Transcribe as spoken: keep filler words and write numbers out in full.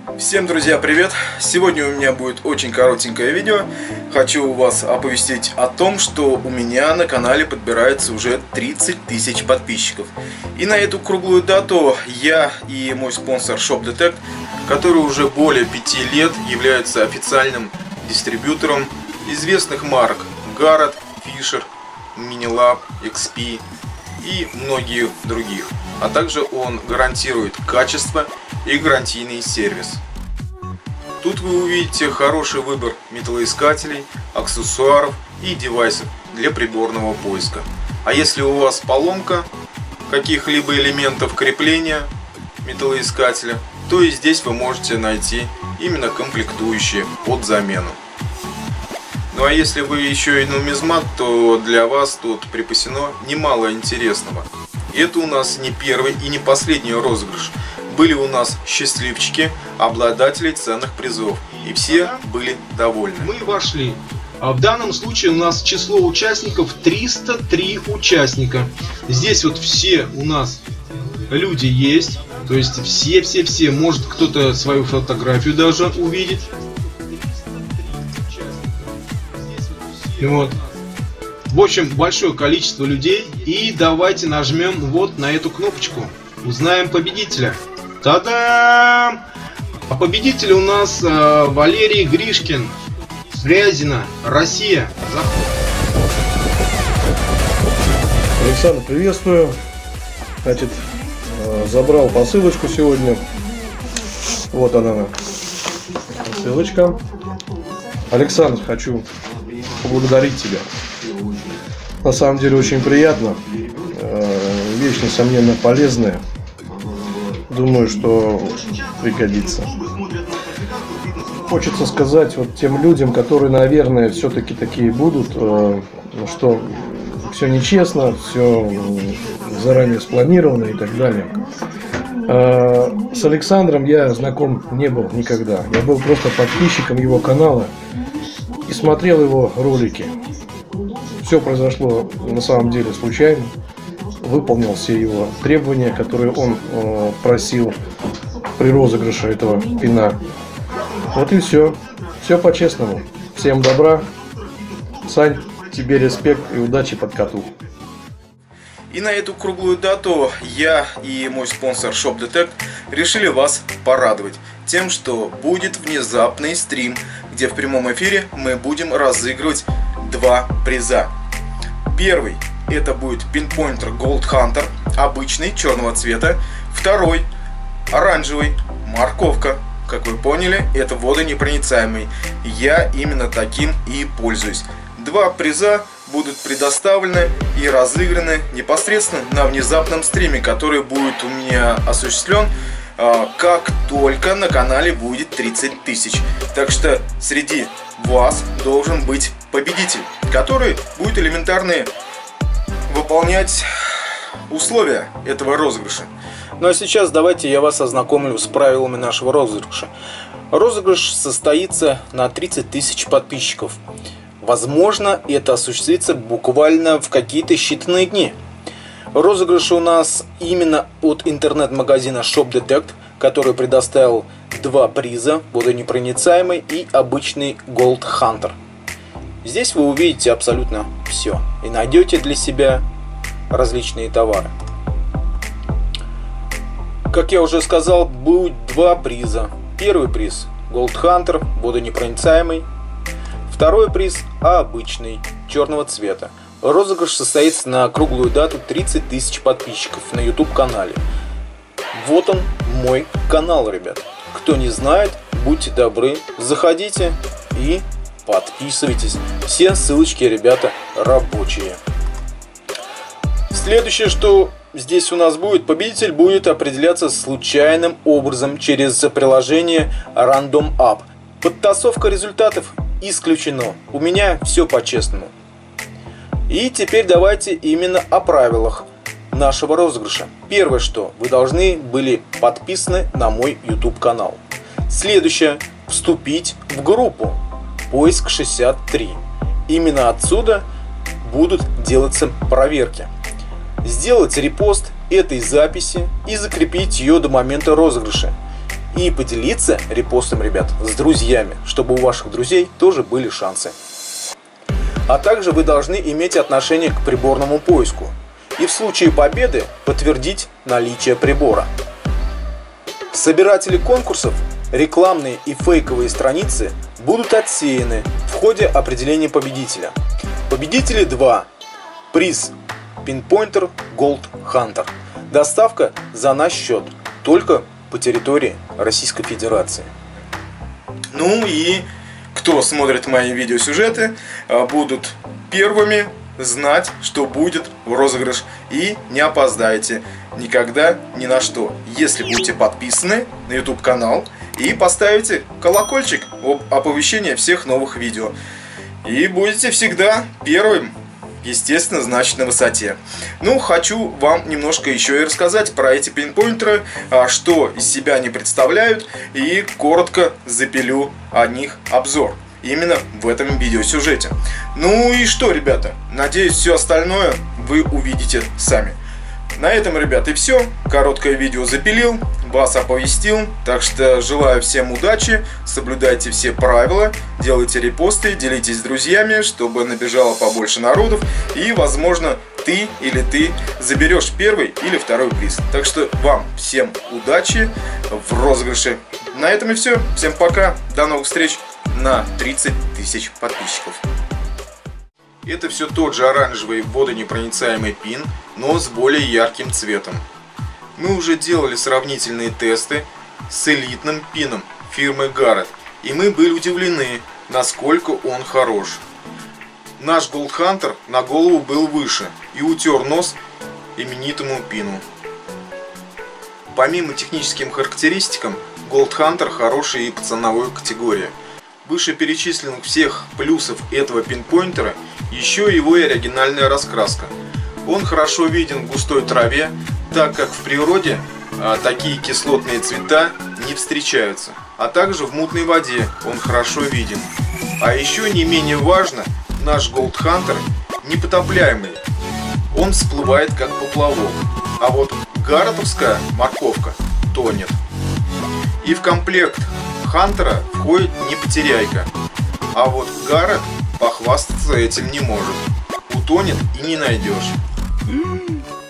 Всем, друзья, привет! Сегодня у меня будет очень коротенькое видео. Хочу вас оповестить о том, что у меня на канале подбирается уже тридцать тысяч подписчиков. И на эту круглую дату я и мой спонсор ShopDetect, который уже более пяти лет является официальным дистрибьютором известных марок Garrett, Fisher, Minilab, икс пи и многих других. А также он гарантирует качество и гарантийный сервис. Тут вы увидите хороший выбор металлоискателей, аксессуаров и девайсов для приборного поиска. А если у вас поломка каких-либо элементов крепления металлоискателя, то и здесь вы можете найти именно комплектующие под замену. Ну а если вы еще и нумизмат, то для вас тут припасено немало интересного. Это у нас не первый и не последний розыгрыш. Были у нас счастливчики, обладатели ценных призов, и все были довольны. Мы вошли. А в данном случае у нас число участников триста три участника. Здесь вот все у нас люди есть. То есть все-все-все. Может кто-то свою фотографию даже увидит. Вот. В общем, большое количество людей. И давайте нажмем вот на эту кнопочку. Узнаем победителя. Та-дам! А победитель у нас э, Валерий Гришкин, Фрязино, Россия. Александр, приветствую. Значит, э, забрал посылочку сегодня. Вот она, посылочка. Александр, хочу поблагодарить тебя. На самом деле очень приятно. Э, вещь, несомненно, полезная. Думаю, что пригодится. Хочется сказать вот тем людям, которые, наверное, все-таки такие будут, э, что все нечестно, все заранее спланировано и так далее. Э, с Александром я знаком не был никогда. Я был просто подписчиком его канала и смотрел его ролики. Все произошло на самом деле случайно. Выполнил все его требования, которые он э, просил при розыгрыше этого пина. Вот и все. Все по-честному. Всем добра. Сань, тебе респект и удачи под коту. И на эту круглую дату я и мой спонсор ShopDetect решили вас порадовать тем, что будет внезапный стрим, где в прямом эфире мы будем разыгрывать два приза. Первый — это будет пинпоинтер Gold Hunter, обычный, черного цвета. Второй — оранжевый, морковка. Как вы поняли, это водонепроницаемый. Я именно таким и пользуюсь. Два приза будут предоставлены и разыграны непосредственно на внезапном стриме, который будет у меня осуществлен, как только на канале будет тридцать тысяч. Так что среди вас должен быть победитель, который будет элементарные выполнять условия этого розыгрыша. Ну а сейчас давайте я вас ознакомлю с правилами нашего розыгрыша. Розыгрыш состоится на тридцать тысяч подписчиков. Возможно, это осуществится буквально в какие-то считанные дни. Розыгрыш у нас именно от интернет-магазина ShopDetect, который предоставил два приза: водонепроницаемый и обычный Gold Hunter. Здесь вы увидите абсолютно все и найдете для себя различные товары. Как я уже сказал, будет два приза. Первый приз Gold Hunter, водонепроницаемый. Второй приз обычный, черного цвета. Розыгрыш состоится на круглую дату тридцать тысяч подписчиков на YouTube канале. Вот он, мой канал, ребят. Кто не знает, будьте добры, заходите и подписывайтесь. Все ссылочки, ребята, рабочие. Следующее, что здесь у нас будет, победитель будет определяться случайным образом через приложение Random App. Подтасовка результатов исключено. У меня все по-честному. И теперь давайте именно о правилах нашего розыгрыша. Первое, что вы должны были подписаны на мой YouTube канал. Следующее, вступить в группу Поиск шестьдесят три. Именно отсюда будут делаться проверки. Сделать репост этой записи и закрепить ее до момента розыгрыша. и поделиться репостом, ребят, с друзьями, чтобы у ваших друзей тоже были шансы. А также вы должны иметь отношение к приборному поиску и в случае победы подтвердить наличие прибора. Собиратели конкурсов, рекламные и фейковые страницы будут отсеяны в ходе определения победителя. Победители два. Приз Pinpointer Gold Hunter. Доставка за наш счет, только по территории Российской Федерации. Ну и кто смотрит мои видеосюжеты, будут первыми знать, что будет в розыгрыш. И не опоздайте никогда ни на что, если будете подписаны на YouTube канал и поставите колокольчик об оповещении всех новых видео. И будете всегда первым, естественно, значит, на высоте. Ну, хочу вам немножко еще и рассказать про эти пинпоинтеры, что из себя они представляют, и коротко запилю о них обзор именно в этом видеосюжете. Ну и что, ребята, надеюсь, все остальное вы увидите сами. На этом, ребят, и все. Короткое видео запилил, вас оповестил. Так что желаю всем удачи, соблюдайте все правила, делайте репосты, делитесь с друзьями, чтобы набежало побольше народов. И, возможно, ты или ты заберешь первый или второй приз. Так что вам всем удачи в розыгрыше. На этом и все. Всем пока. До новых встреч на тридцать тысяч подписчиков. Это все тот же оранжевый водонепроницаемый пин, но с более ярким цветом. Мы уже делали сравнительные тесты с элитным пином фирмы Garrett, и мы были удивлены, насколько он хорош. Наш Gold Hunter на голову был выше и утер нос именитому пину. Помимо техническим характеристикам, Gold Hunter хороший и по ценовой категории. Вышеперечисленных всех плюсов этого пинпоинтера еще его и оригинальная раскраска. Он хорошо виден в густой траве, так как в природе а, такие кислотные цвета не встречаются. А также в мутной воде он хорошо виден. А еще не менее важно, наш Gold Hunter непотопляемый. Он всплывает как поплавок. А вот гарретовская морковка тонет. И в комплект Хантера входит не потеряйка. А вот Garrett похвастаться этим не может. Утонет и не найдешь.